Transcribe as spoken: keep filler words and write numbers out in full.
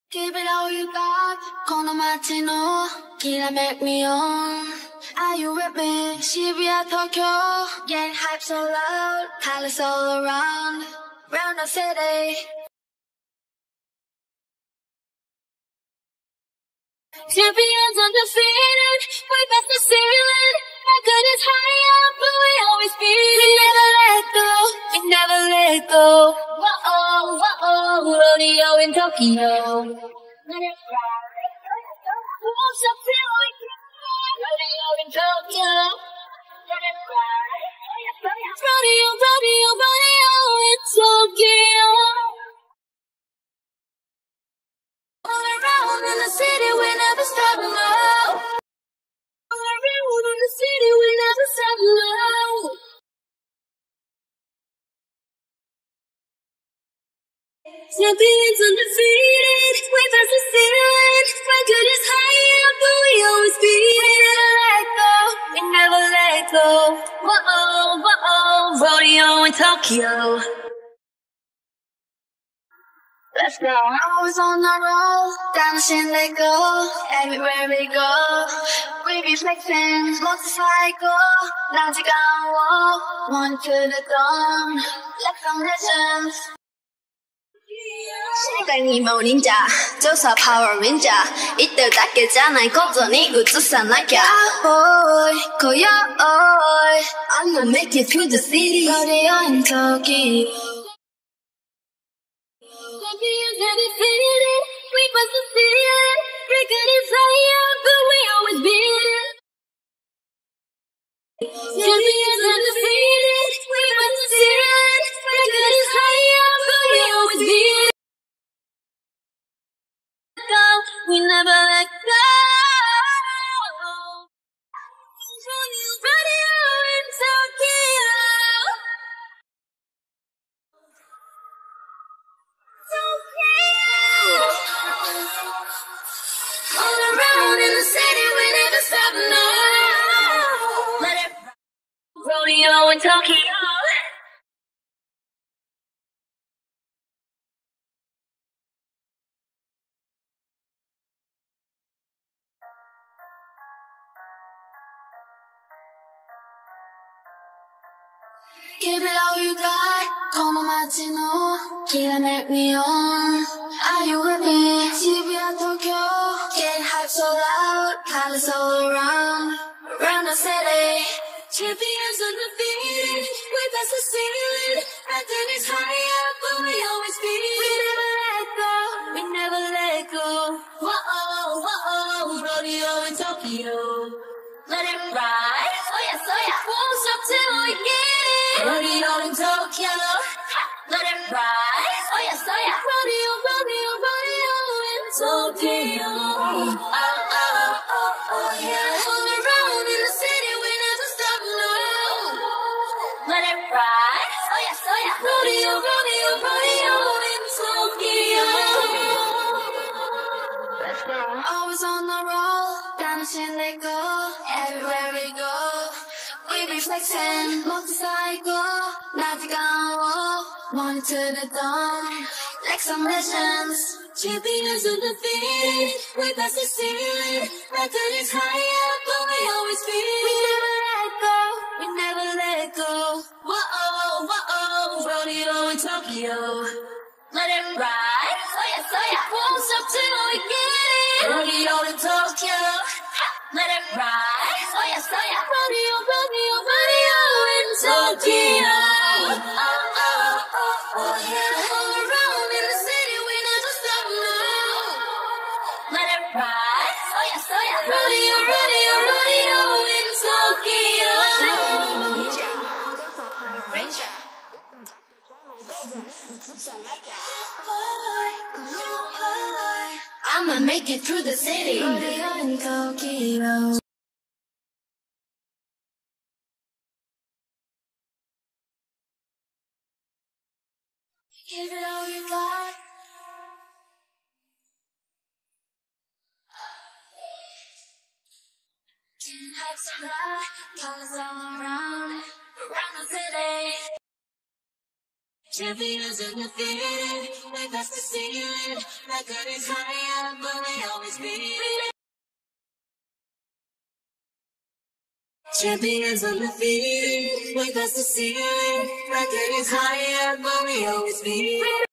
Give it all you got. この街のきらめくネオン Are you with me? Shibuya, Tokyo. Getting hype so loud. Colors all around. Round the city. Champions undefeated. We pass the ceiling. Record is high up, but we always beat it. We never let go. We never let go. Whoa, whoa, rodeo in Tokyo. Let it ride. Won't stop till we get rodeo in Tokyo. Let it ride. Rodeo, rodeo, rodeo in Tokyo. All around in the city, we never stop now. All around in the city, we never stop now. Champions undefeated, we pass the ceiling. Record is high up, but we always beat it. We never let go, we never let go. Whoa, whoa, rodeo in Tokyo. Let's go. Always on the road, dancing they go. Everywhere we go, we be flexing, motorcycle. Now you got walk, one to the dawn, like some legends. 世界にも忍者調査パワーレンジャー言ってるだけじゃないことに移さなきゃおい来よおい I'ma make it to the city Rodeo in Tokyo Champions undefeated We pass the ceiling Record is higher but we always beat it Champions undefeated We pass the ceiling Record is higher but we always beat it We never let go. Rodeo in Tokyo. Tokyo. All around in the city, we never stop, no. Let it rodeo in Tokyo. Give it all you got. この街のきらめくネオン Are you with me? Shibuya, Tokyo. Getting hype so loud. Colors all around. Around the city. Champions undefeated. We pass the ceiling. Record is high up, but we always beat it. We never let go. We never let go. Whoa, whoa, rodeo in Tokyo. Let it ride. Oh yeah, oh yeah. Won't stop till we get Rodeo in Tokyo, let it ride. Oh yes, oh yeah. Rodeo, rodeo, rodeo in Tokyo. Oh, oh, oh, oh yeah. All around in the city, we never stop, no. Let it ride. Oh yes, oh yeah. Rodeo, rodeo, rodeo in Tokyo. Let's go. Always on the road, dancing they go. Everywhere we go. We be flexing, motorcycle, now you got walk, one to the dawn, like some legends. Champions undefeated, we pass the ceiling. Record is high up, but we always beat it. We never let go, we never let go. Whoa, whoa, rodeo in Tokyo. Let it ride, oh yes, oh yeah. Won't stop till we get it. Rodeo in Tokyo. Let it ride. Oh yes, oh yeah. Rodeo, rodeo, rodeo in Tokyo. Oh, oh, oh, oh yeah. All around in the city, we never stop, no. Let it ride. Oh yes, oh yeah. Rodeo, rodeo, rodeo in Tokyo. Ranger. I'ma make it through the city. Rodeo in Tokyo. Give it all you got. Getting hype so loud, colors all around, around the city. Champions undefeated, they pass the ceiling. Record is higher, but we always beat it. Champions undefeated, we pass the ceiling. Record is higher, but we always beat it.